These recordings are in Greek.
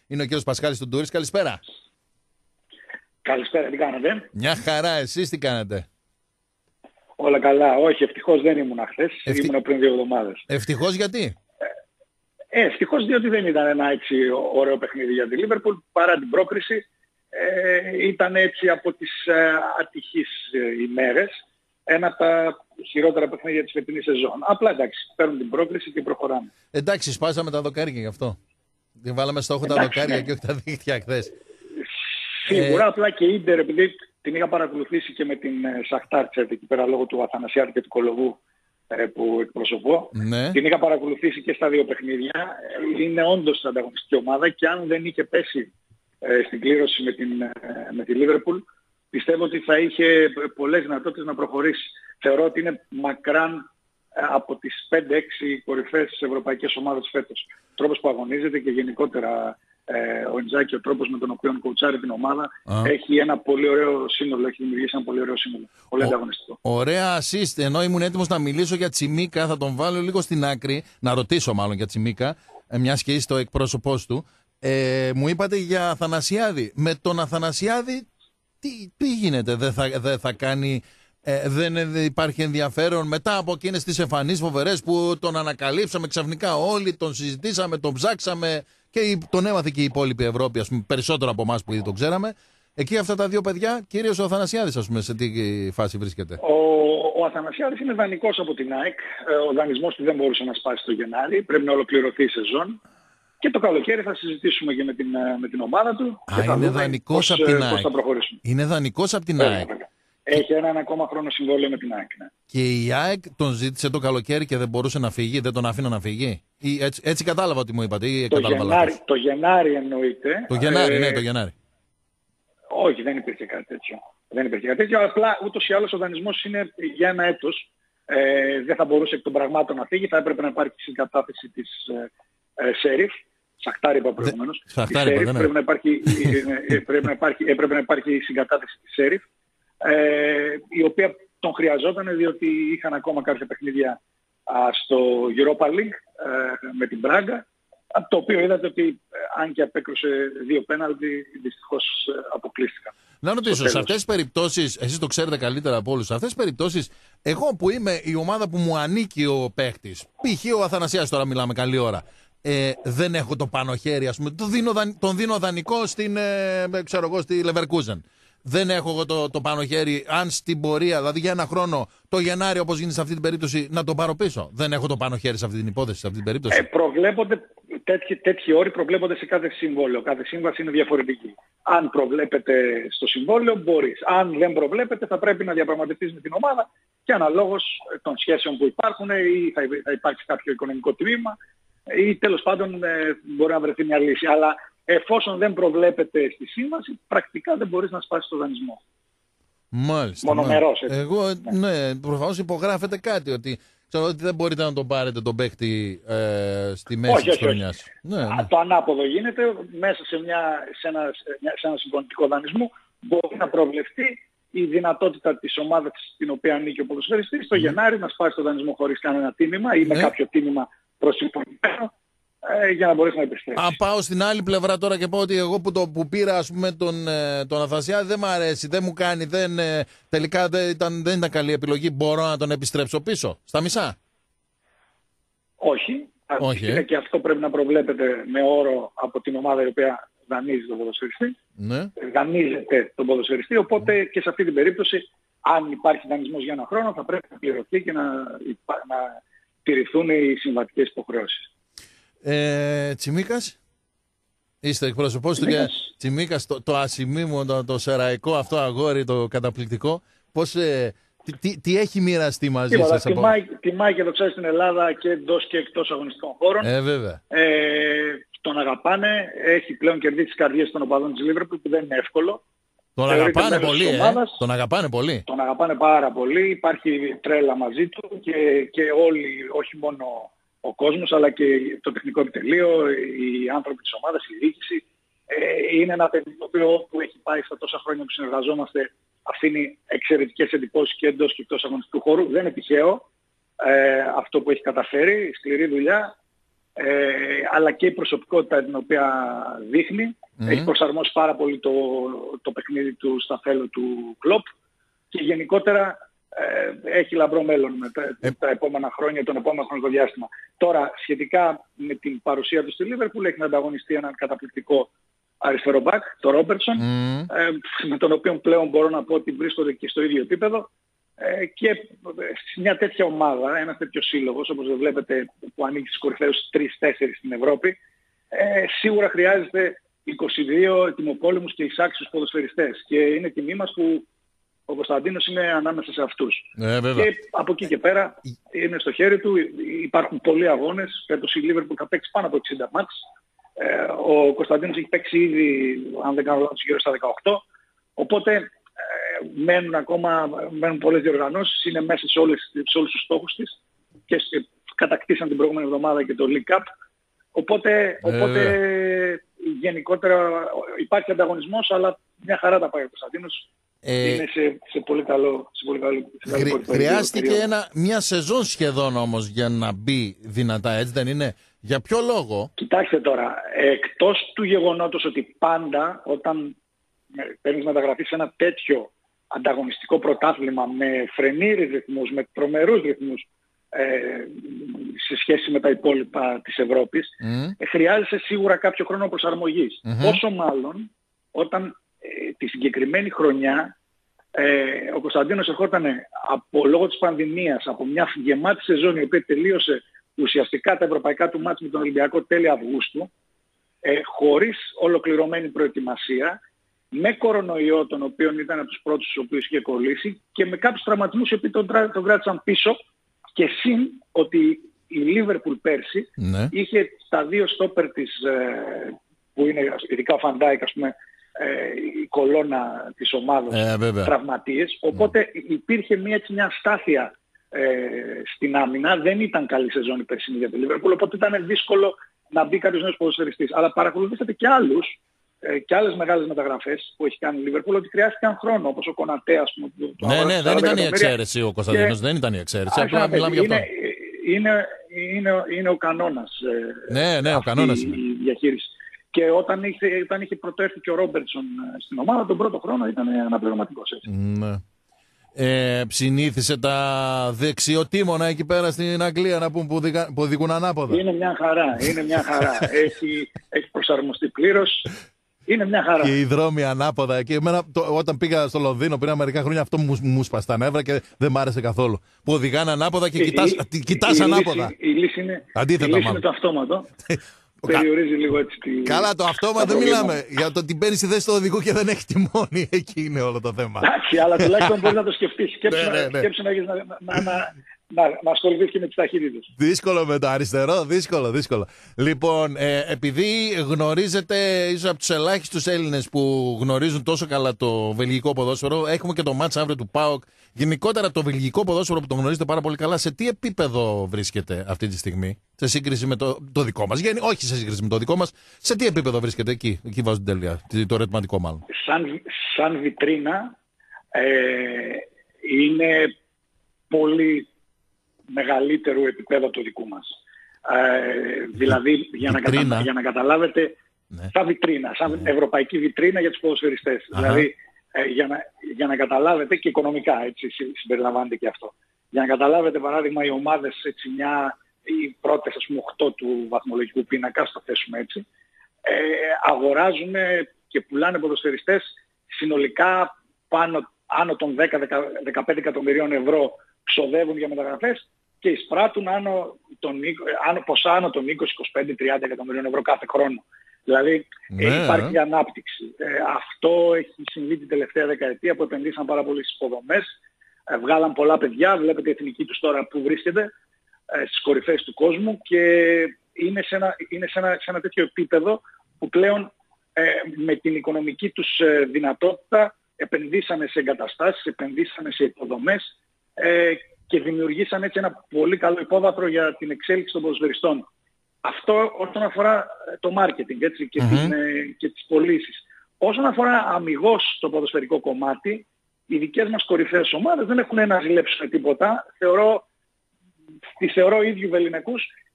Είναι ο κύριος Πασχάλης του Τούρις. Καλησπέρα. Καλησπέρα, τι κάνετε? Μια χαρά, εσείς τι κάνετε? Όλα καλά. Όχι, ευτυχώς δεν ήμουν χθες. Ήμουν πριν 2 εβδομάδες. Ευτυχώς γιατί? Ευτυχώς διότι δεν ήταν ένα έτσι ωραίο παιχνίδι για τη Λίβερπουλ. Παρά την πρόκριση, ήταν έτσι από τις ατυχείς ημέρες. Ένα από τα χειρότερα παιχνίδια της φετινής σεζόν. Απλά εντάξει, παίρνουν την πρόκριση και προχωράμε. Εντάξει, σπάσαμε τα δοκάρια γι' αυτό. Δεν βάλαμε στόχο τα δοκάρια και όχι τα δίχτυα χθες. Σίγουρα, απλά και η Ίντερ, επειδή την είχα παρακολουθήσει και με την Σαχτάρ, εκεί πέρα λόγω του Αθανασιάδη και του Κολοβού που εκπροσωπώ. Ναι. Την είχα παρακολουθήσει και στα δύο παιχνίδια. Είναι όντως ανταγωνιστική ομάδα και αν δεν είχε πέσει στην κλήρωση με τη Λίβερπουλ, πιστεύω ότι θα είχε πολλές δυνατότητες να προχωρήσει. Θεωρώ ότι είναι μακράν από τις 5-6 κορυφαίες της ευρωπαϊκές ομάδες φέτος. Ο τρόπος που αγωνίζεται και γενικότερα ο Ιντζάκη, ο τρόπος με τον οποίο κοουτσάρει την ομάδα, έχει ένα πολύ ωραίο σύνολο, έχει δημιουργήσει ένα πολύ ωραίο σύνολο. Πολύ ανταγωνιστικό. Ωραία assist, ενώ ήμουν έτοιμος να μιλήσω για Τσιμίκα, θα τον βάλω λίγο στην άκρη, να ρωτήσω μάλλον για Τσιμίκα, μιας και είστε ο εκπρόσωπός του. Μου είπατε για Αθανασιάδη. Με τον Αθανασιάδη τι γίνεται, δεν θα κάνει... δεν υπάρχει ενδιαφέρον μετά από εκείνες τις εμφανίσεις φοβερές που τον ανακαλύψαμε ξαφνικά όλοι, τον συζητήσαμε, τον ψάξαμε και τον έμαθε και η υπόλοιπη Ευρώπη, ας πούμε, περισσότερο από εμάς που ήδη τον ξέραμε. Εκεί αυτά τα δύο παιδιά, κυρίως ο Αθανασιάδης, ας πούμε, σε τι φάση βρίσκεται? Ο Αθανασιάδης είναι δανεικός από την ΑΕΚ. Ο δανεισμός του δεν μπορούσε να σπάσει το Γενάρη. Πρέπει να ολοκληρωθεί η σεζόν. Και το καλοκαίρι θα συζητήσουμε και με την ομάδα του. Και θα είναι δούμε δανεικός από την ΑΕΚ. πώς θα προχωρήσουμε. Είναι δανεικός από την ΑΕΚ. Έχει έναν ακόμα χρόνο συμβόλαιο με την ΑΕΚ. Ναι. Και η ΑΕΚ τον ζήτησε το καλοκαίρι και δεν μπορούσε να φύγει, δεν τον αφήνω να φύγει. Έτσι κατάλαβα ότι μου είπατε. Ή το Γενάρη εννοείται. Το Γενάρη, ναι, το Γενάρη. Όχι, δεν υπήρχε κάτι τέτοιο. Δεν υπήρχε κάτι τέτοιο. Απλά ούτως ή άλλως ο δανεισμός είναι για ένα έτος. Δεν θα μπορούσε εκ των πραγμάτων να φύγει. Θα έπρεπε να υπάρχει συγκατάθεση της Σέριφ. Σαχτάρ είπα προηγουμένως. Έπρεπε να υπάρχει συγκατάθεση της Σέριφ, η οποία τον χρειαζόταν διότι είχαν ακόμα κάποια παιχνίδια στο Europa League με την Μπράγκα, από το οποίο είδατε ότι αν και απέκρουσε 2 πέναλτι, δυστυχώς αποκλείστηκαν. Να ρωτήσω, σε αυτές τις περιπτώσεις, εσείς το ξέρετε καλύτερα από όλους, σε αυτές τις περιπτώσεις, εγώ που είμαι η ομάδα που μου ανήκει ο παίχτης, π.χ. ο Αθανασιάς, τώρα μιλάμε καλή ώρα, δεν έχω το πάνω χέρι, ας πούμε, τον δίνω δανεικό στη Leverkusen. Δεν έχω εγώ το πάνω χέρι, αν στην πορεία, δηλαδή για ένα χρόνο, το Γενάρη, όπως γίνει σε αυτή την περίπτωση, να το πάρω πίσω. Δεν έχω το πάνω χέρι σε αυτή την υπόθεση, σε αυτή την περίπτωση. Προβλέπονται, τέτοιοι όροι προβλέπονται σε κάθε συμβόλαιο. Κάθε σύμβαση είναι διαφορετική. Αν προβλέπετε στο συμβόλαιο, μπορείς. Αν δεν προβλέπετε, θα πρέπει να διαπραγματευτείς με την ομάδα και αναλόγως των σχέσεων που υπάρχουν, ή θα υπάρξει κάποιο οικονομικό τμήμα, ή τέλος πάντων μπορεί να βρεθεί μια λύση. Αλλά εφόσον δεν προβλέπεται στη σύμβαση, πρακτικά δεν μπορείς να σπάσεις το δανεισμό. Μάλιστα. Μονομερός. Εγώ, ναι, προφανώς υπογράφεται κάτι, ότι ξέρω ότι δεν μπορείτε να τον πάρετε τον παίχτη στη μέση της χρονιάς. Ναι. Το ανάποδο γίνεται, μέσα σε ένα συμπονητικό δανεισμό μπορεί να προβλεφτεί η δυνατότητα της ομάδας στην οποία ανήκει ο ποδοσφαιριστής το Γενάρη να σπάσει το δανεισμό χωρίς κανένα τίμημα ή με κάποιο τίμημα προσυμπονημένο, για να μπορέσει να επιστρέψει. Αν πάω στην άλλη πλευρά τώρα και πω ότι εγώ που πήρα, ας πούμε, τον Αθανασιάδη δεν μου αρέσει, δεν μου κάνει, τελικά δεν ήταν καλή επιλογή, μπορώ να τον επιστρέψω πίσω, στα μισά? Όχι. Και αυτό πρέπει να προβλέπεται με όρο από την ομάδα η οποία δανείζει τον ποδοσφαιριστή. Ναι. Δανείζεται τον ποδοσφαιριστή, οπότε και σε αυτή την περίπτωση, αν υπάρχει δανεισμός για ένα χρόνο, θα πρέπει να πληρωθεί και να τηρηθούν οι συμβατικές υποχρεώσεις. Τσιμίκας, είστε εκπρόσωπός του για Τσιμίκας, το ασημίμωτο, το σεραϊκό αυτό αγόρι, το καταπληκτικό. Τι έχει μοιραστεί μαζί σας? Τιμάει και το ξέρει στην Ελλάδα και εντός και εκτός αγωνιστικών χώρων. Βέβαια. Τον αγαπάνε, έχει πλέον κερδίσει τις καρδιές των οπαδών της Λίβερπουλ, που δεν είναι εύκολο. Τον αγαπάνε πολύ, Τον αγαπάνε πολύ. Τον αγαπάνε πάρα πολύ, υπάρχει τρέλα μαζί του και όλοι, όχι μόνο ο κόσμος, αλλά και το τεχνικό επιτελείο, οι άνθρωποι της ομάδας, η διοίκηση. Είναι ένα παιδί το οποίο που έχει πάει στα τόσα χρόνια που συνεργαζόμαστε, αφήνει εξαιρετικές εντυπώσεις και εντός και εκτός αγωνιστικού χώρου. Δεν είναι τυχαίο αυτό που έχει καταφέρει, σκληρή δουλειά. αλλά και η προσωπικότητα την οποία δείχνει. Έχει προσαρμόσει πάρα πολύ το παιχνίδι του στα θέλω του Κλοπ και γενικότερα έχει λαμπρό μέλλον με τα επόμενα χρόνια, τον επόμενο χρονικό διάστημα. Τώρα, σχετικά με την παρουσία του στη Λίβερπουλ, έχει να ανταγωνιστεί έναν καταπληκτικό αριστερό μπακ, τον Ρόμπερτσον, με τον οποίο πλέον μπορώ να πω ότι βρίσκονται και στο ίδιο επίπεδο. Και σε μια τέτοια ομάδα, ένας τέτοιος σύλλογος, όπως βλέπετε, που ανήκει στους κορυφαίους 3-4 στην Ευρώπη, σίγουρα χρειάζεται 22 ετοιμοπόλεμους και εισάξιους ποδοσφαιριστές. Και είναι τιμή μας που ο Κωνσταντίνος είναι ανάμεσα σε αυτούς. Και από εκεί και πέρα είναι στο χέρι του, υπάρχουν πολλοί αγώνες. Φέτος η Liverpool θα παίξει πάνω από 60 μάτς. Ο Κωνσταντίνος έχει παίξει ήδη, αν δεν κάνω λάθος, γύρω στα 18. Οπότε μένουν πολλές διοργανώσεις, είναι μέσα σε όλους τους στόχους της και κατακτήσαν την προηγούμενη εβδομάδα και το League Cup. Οπότε γενικότερα υπάρχει ανταγωνισμός, αλλά μια χαρά τα πάει ο Κωνσταντίνος. Είναι σε πολύ καλό. Χρειάστηκε μια σεζόν σχεδόν όμως για να μπει δυνατά, έτσι δεν είναι? Για ποιο λόγο? Κοιτάξτε τώρα, εκτός του γεγονότος ότι πάντα όταν παίρνεις μεταγραφή σε ένα τέτοιο ανταγωνιστικό πρωτάθλημα με φρενήρες ρυθμούς, με τρομερούς ρυθμούς σε σχέση με τα υπόλοιπα της Ευρώπης, χρειάζεσαι σίγουρα κάποιο χρόνο προσαρμογής. Όσο μάλλον όταν τη συγκεκριμένη χρονιά ο Κωνσταντίνος ερχόταν λόγω της πανδημίας από μια γεμάτη σεζόν η οποία τελείωσε ουσιαστικά τα ευρωπαϊκά του μάτς με τον Ολυμπιακό τέλη Αυγούστου, χωρίς ολοκληρωμένη προετοιμασία, με κορονοϊό, τον οποίο ήταν από τους πρώτους τους οποίους είχε κολλήσει, και με κάποιους τραυματισμούς οι οποίοι τον κράτησαν πίσω, και συν ότι η Λίβερπουλ πέρσι είχε τα δύο στόπερ της, που είναι ειδικά ο Φαντάικ, ας πούμε, η κολόνα της ομάδας, τραυματίες, οπότε υπήρχε μια στάθεια στην άμυνα. Δεν ήταν καλή σεζόν η περσινή για τη Λίβερπουλ, οπότε ήταν δύσκολο να μπει κάποιος νέος ποδοσφαιριστής. Αλλά παρακολουθήσατε και και άλλες μεγάλες μεταγραφές που έχει κάνει η Λίβερπουλ, ότι χρειάστηκαν χρόνο, όπως ο Κονατέ, ας πούμε. Ναι, δεν ήταν η εξαίρεση ο Κωνσταντίνος, δεν ήταν η εξαίρεση. Απλά μιλάμε για αυτό. Είναι ο κανόνας. Ναι, ο κανόνας είναι η διαχείριση. Και όταν είχε πρωτοέρθει και ο Ρόμπερτσον στην ομάδα, τον πρώτο χρόνο ήταν αναπληρωματικός. Ναι. Συνήθισε τα δεξιοτήμωνα εκεί πέρα στην Αγγλία να πούμε που οδηγούν ανάποδα? Είναι μια χαρά. Έχει προσαρμοστεί πλήρως. Είναι μια χαρά. Και οι δρόμοι ανάποδα. Και εμένα, όταν πήγα στο Λονδίνο πριν μερικά χρόνια, αυτό μου σπάσει τα νεύρα και δεν μ' άρεσε καθόλου. Που οδηγάνε ανάποδα και κοιτάς ανάποδα. Η λύση είναι το αυτόματο. Περιορίζει λίγο έτσι τη... Καλά, το αυτόματο δεν μιλάμε. Για το ότι μπαίνει στη θέση του οδηγού και δεν έχει τιμόνι. Εκεί είναι όλο το θέμα. Εντάξει, αλλά τουλάχιστον μπορεί να το σκεφτείς. Σκέψου να ασχοληθείς και με τις ταχύτητες. Δύσκολο με το αριστερό, δύσκολο. Λοιπόν, επειδή γνωρίζετε, ίσως από τους ελάχιστους Έλληνες που γνωρίζουν τόσο καλά το βελγικό ποδόσφαιρο, έχουμε και το μάτς αύριο του ΠΑΟΚ. Γενικότερα το βελγικό ποδόσφαιρο που το γνωρίζετε πάρα πολύ καλά, σε τι επίπεδο βρίσκεται αυτή τη στιγμή, σε σύγκριση με το δικό μας? Όχι σε σύγκριση με το δικό μας, σε τι επίπεδο βρίσκεται εκεί βάζω την τέλεια, το ερωτηματικό μάλλον. Σαν βιτρίνα είναι πολύ μεγαλύτερου επίπεδου από το δικού μας. Δηλαδή, για να καταλάβετε, σαν ευρωπαϊκή βιτρίνα για τους ποδοσφαιριστές. Δηλαδή, για να καταλάβετε, και οικονομικά έτσι συμπεριλαμβάνεται και αυτό. Για να καταλάβετε, παράδειγμα, οι ομάδες, οι πρώτες, ας πούμε, 8 του βαθμολογικού πίνακα, στο θέσουμε έτσι, αγοράζουν και πουλάνε ποδοσφαιριστές συνολικά άνω των 10-15 εκατομμυρίων ευρώ, ξοδεύουν για μεταγραφές και εισπράττουν ποσά άνω των 20-25-30 εκατομμυρίων ευρώ κάθε χρόνο. Δηλαδή υπάρχει ανάπτυξη. Αυτό έχει συμβεί την τελευταία δεκαετία που επενδύσαν πάρα πολύ στις υποδομές, βγάλαν πολλά παιδιά, βλέπετε η εθνική τους τώρα που βρίσκεται, στις κορυφές του κόσμου, και είναι σε ένα τέτοιο επίπεδο που πλέον με την οικονομική τους δυνατότητα επενδύσανε σε εγκαταστάσεις, επενδύσανε σε υποδομές και δημιουργήσαν έτσι ένα πολύ καλό υπόβαθρο για την εξέλιξη των ποδοσφαιριστών. Αυτό όσον αφορά το marketing, έτσι, και τις πωλήσεις. Όσον αφορά αμιγώς το ποδοσφαιρικό κομμάτι, οι δικές μας κορυφαίες ομάδες δεν έχουν να ζηλέψουν τίποτα. Τις θεωρώ ίδιου βεληνικούς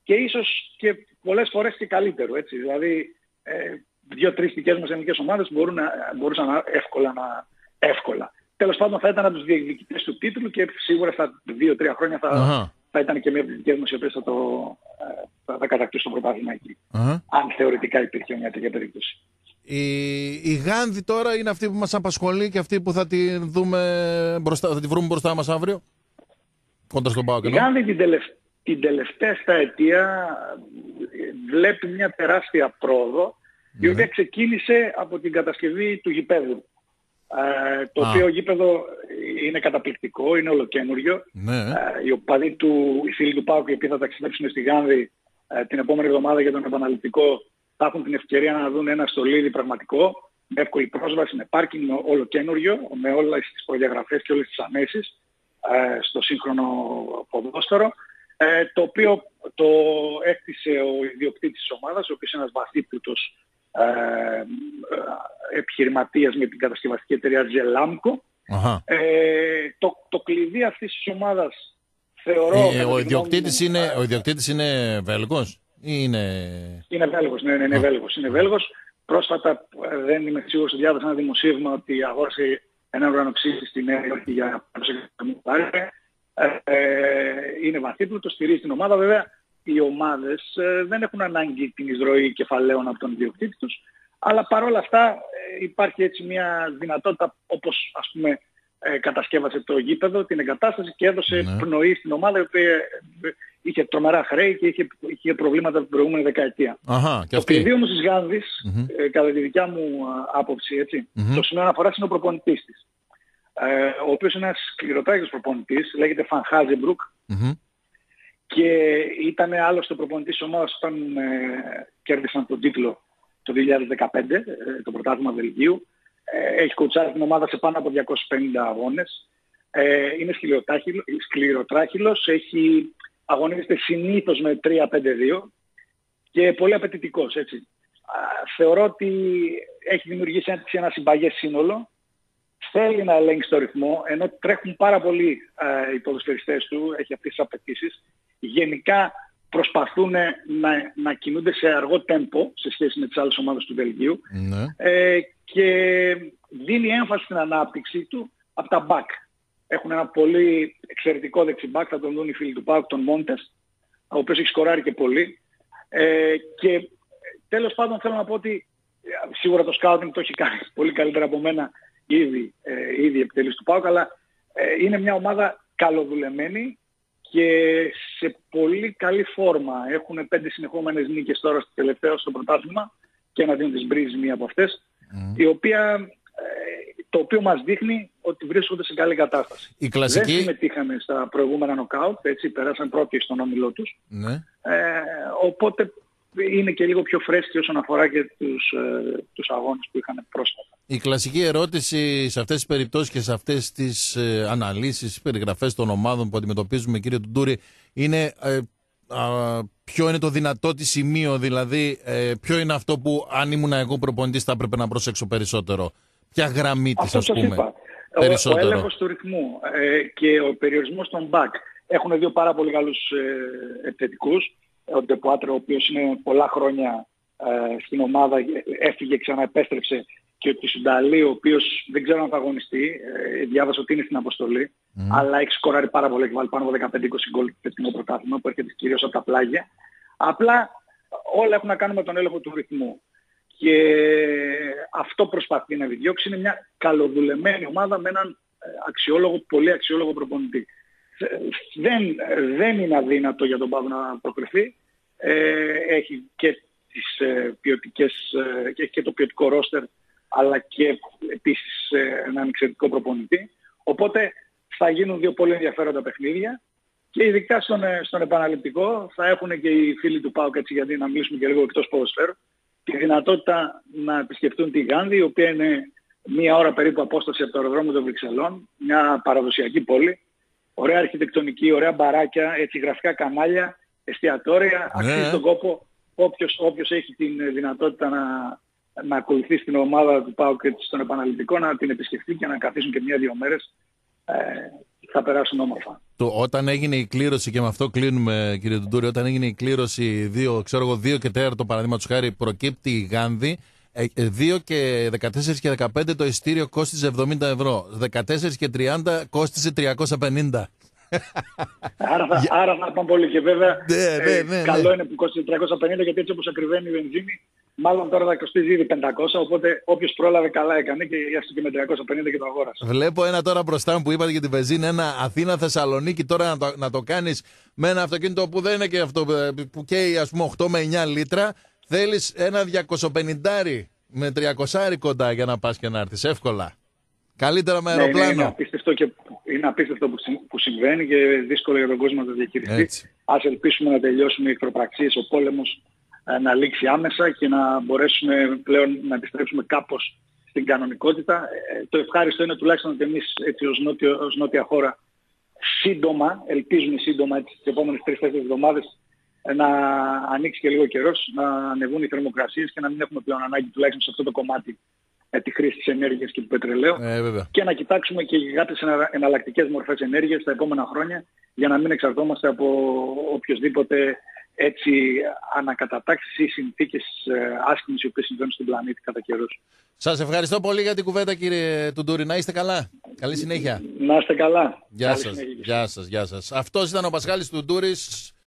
και ίσως και πολλές φορές και καλύτερο. Έτσι. Δηλαδή 2-3 δικές μας ελληνικές ομάδες μπορούσαν εύκολα. Τέλος πάντων θα ήταν από τους διεκδικητές του τίτλου και σίγουρα στα 2-3 χρόνια θα ήταν και μια από τις δικές μας οι οποίες θα κατακτήσουν το πρωτάθλημα εκεί. Αν θεωρητικά υπήρχε μια τέτοια περίπτωση. Η Γάνδη τώρα είναι αυτή που μας απασχολεί και αυτή που θα τη βρούμε μπροστά μας αύριο, κοντά στον ΠΑΟΚ. Η Γάνδη την τελευταία σταετία βλέπει μια τεράστια πρόοδο, η οποία ξεκίνησε από την κατασκευή του γηπέδου. Το οποίο γήπεδο είναι καταπληκτικό, είναι ολοκένουργιο. Οι οπαδοί οι φίλοι του ΠΑΟΚ, οι οποίοι θα ταξιδέψουν στη Γάνδη την επόμενη εβδομάδα για τον επαναληπτικό, θα έχουν την ευκαιρία να δουν ένα στολίδι πραγματικό, με εύκολη πρόσβαση, με πάρκινγκ ολοκένουργιο, με όλες τις προδιαγραφές και όλες τις ανέσεις στο σύγχρονο ποδόσφαιρο, το οποίο το έκτισε ο ιδιοκτήτης της ομάδας, ο οποίος είναι ένας βαθύπλουτος επιχειρηματίας με την κατασκευαστική εταιρεία Ζελάμκο. Το κλειδί αυτής της ομάδας θεωρώ... Ο ιδιοκτήτης είναι Βέλγος ή είναι Βέλγος, ναι, είναι Βέλγος. Είναι Βέλγος. Πρόσφατα δεν είμαι σίγουρος ότι διάβασα ένα δημοσίευμα ότι αγόρασε ένα ουρανοξύστη στη Νέα Υόρκη για είναι βαθύπλουτος, στηρίζει την ομάδα. Βέβαια οι ομάδες δεν έχουν ανάγκη την εισρωή κεφαλαίων από τον ιδιοκτήτη τους, αλλά παρόλα αυτά υπάρχει έτσι μια δυνατότητα, όπως ας πούμε κατασκεύασε το γήπεδο, την εγκατάσταση και έδωσε πνοή στην ομάδα, η οποία είχε τρομερά χρέη και είχε προβλήματα την προηγούμενη δεκαετία. Το κλειδί όμως της Γάνδης, κατά τη δικιά μου άποψη, έτσι, το σημείο αναφοράς είναι ο προπονητής της, ο οποίος είναι ένας σκληροτράχηλος προπονητής, λέγεται Φαν Χάζεμπρουκ, και ήταν άλλωστε ο προπονητής της ομάδας όταν κέρδισαν τον τίτλο το 2015, το πρωτάθλημα Βελγίου. Έχει κοουτσάρει την ομάδα σε πάνω από 250 αγώνες. Είναι σκληροτράχυλος, αγωνίζεται συνήθως με 3-5-2 και πολύ απαιτητικός, έτσι. Θεωρώ ότι έχει δημιουργήσει ένα συμπαγές σύνολο. Θέλει να ελέγξει το ρυθμό, ενώ τρέχουν πάρα πολύ οι ποδοσφαιριστές του, έχει αυτές τις απαιτήσεις. Γενικά προσπαθούν να κινούνται σε αργό τέμπο σε σχέση με τις άλλες ομάδες του Βελγίου, και δίνει έμφαση στην ανάπτυξη του από τα back. Έχουν ένα πολύ εξαιρετικό δεξιμπάκ, θα τον δουν οι φίλοι του ΠΑΟΚ, τον Μόντες, ο οποίος έχει σκοράρει και πολύ. Και τέλος πάντων θέλω να πω ότι σίγουρα το σκάουτινγκ το έχει κάνει πολύ καλύτερα από μένα ήδη επιτελής του ΠΑΟΚ, αλλά είναι μια ομάδα καλοδουλεμένη και σε πολύ καλή φόρμα. Έχουν 5 συνεχόμενες νίκες τώρα στο τελευταίο στο πρωτάθλημα και να δίνουν τις Μπρίζ μία από αυτές, το οποίο μας δείχνει ότι βρίσκονται σε καλή κατάσταση. Δεν συμμετείχαν στα προηγούμενα νοκάουτ, έτσι, περάσαν πρώτοι στον όμιλό τους. Οπότε είναι και λίγο πιο φρέσκοι όσον αφορά και τους αγώνες που είχαν πρόσφατα. Η κλασική ερώτηση σε αυτές τις περιπτώσεις και σε αυτές τις αναλύσεις, περιγραφές των ομάδων που αντιμετωπίζουμε, κύριε Τουντούρη, είναι ποιο είναι το δυνατό της σημείο, δηλαδή ποιο είναι αυτό που αν ήμουν εγώ προπονητής θα έπρεπε να προσέξω περισσότερο. Ποια γραμμή της, ας πούμε, περισσότερο. Ο έλεγχος του ρυθμού και ο περιορισμός των back έχουν δύο πάρα πολύ καλούς επιθετικούς. Ο Ντεπουάτρο, ο οποίος είναι πολλά χρόνια στην ομάδα, έφυγε, ξαναεπέστρεψε, και ο Τισουνταλή, ο οποίος δεν ξέρω αν θα αγωνιστεί, διάβασα ότι είναι στην αποστολή, αλλά έχει σκοράρει πάρα πολύ, έχει βάλει πάνω από 15-20 γκολ το φετινό πρωτάθλημα που έρχεται κυρίως από τα πλάγια. Απλά όλα έχουν να κάνουν με τον έλεγχο του ρυθμού. Και αυτό προσπαθεί να επιδιώξει. Είναι μια καλοδουλεμένη ομάδα με έναν πολύ αξιόλογο προπονητή. Δεν είναι αδύνατο για τον ΠΑΟΚ να προκριθεί. Έχει και τις ποιοτικές, και το ποιοτικό ρόστερ, αλλά και επίσης έναν εξαιρετικό προπονητή. Οπότε θα γίνουν δύο πολύ ενδιαφέροντα παιχνίδια, και ειδικά στον επαναληπτικό θα έχουν και οι φίλοι του ΠΑΟΚ, έτσι, γιατί να μιλήσουμε και λίγο εκτός ποδοσφαίρου, τη δυνατότητα να επισκεφτούν τη Γάνδη, η οποία είναι 1 ώρα περίπου απόσταση από το αεροδρόμιο των Βρυξελών, μια παραδοσιακή πόλη, ωραία αρχιτεκτονική, ωραία μπαράκια, έτσι, γραφικά κανάλια, εστιατόρια, αξίζει τον κόπο όποιος έχει την δυνατότητα να ακολουθήσει την ομάδα του ΠΑΟΚ και στον επαναληπτικό, να την επισκεφτεί και να καθίσουν και 1-2 μέρες θα περάσουν όμορφα. Όταν έγινε η κλήρωση, και με αυτό κλείνουμε κύριε Τουντούρη, όταν έγινε η κλήρωση 2 και 4 παραδείγματος χάρη, προκύπτει η Γάνδη, 2 και 14 και 15 το ειστήριο κόστιζε 70 ευρώ, 14 και 30 κόστιζε 350. Άρα θα πάμε πολύ, και βέβαια καλό είναι που κόστιζε 350, γιατί έτσι όπως ακριβένει η βενζίνη, μάλλον τώρα θα κοστίζει ήδη 500, οπότε όποιος πρόλαβε καλά έκανε και έστω και με 350 και το αγόρασε. Βλέπω ένα τώρα μπροστά μου που είπατε για την βενζίνη, ένα Αθήνα-Θεσσαλονίκη, τώρα να το κάνεις με ένα αυτοκίνητο που δεν είναι και αυτό που καίει ας πούμε 8 με 9 λίτρα, θέλεις ένα 250 με 300 κοντά για να πας και να έρθεις εύκολα. Καλύτερα με αεροπλάνο. Είναι απίστευτο που συμβαίνει και δύσκολο για τον κόσμο να το διαχειριστεί. Ας ελπίσουμε να τελειώσουν οι εχθροπραξίες, ο πόλεμος να λήξει άμεσα και να μπορέσουμε πλέον να επιστρέψουμε κάπως στην κανονικότητα. Το ευχάριστο είναι τουλάχιστον ότι εμείς έτσι ως νότια χώρα σύντομα, ελπίζουμε σύντομα τις επόμενες 3-4 εβδομάδες να ανοίξει και λίγο καιρός, να ανεβούν οι θερμοκρασίες και να μην έχουμε πλέον ανάγκη τουλάχιστον σε αυτό το κομμάτι τη χρήση της ενέργειας και του πετρελαίου, και να κοιτάξουμε και κάποιες εναλλακτικές μορφές ενέργειας τα επόμενα χρόνια, για να μην εξαρτώμαστε από οποιοσδήποτε έτσι ανακατατάξεις ή συνθήκες άσχημες οι οποίες συμβαίνουν στον πλανήτη κατά καιρούς. Σας ευχαριστώ πολύ για την κουβέντα κύριε Τουντούρη. Να είστε καλά. Καλή συνέχεια. Να είστε καλά. Γεια σας. Αυτός ήταν ο Πασχάλης Τουντούρης.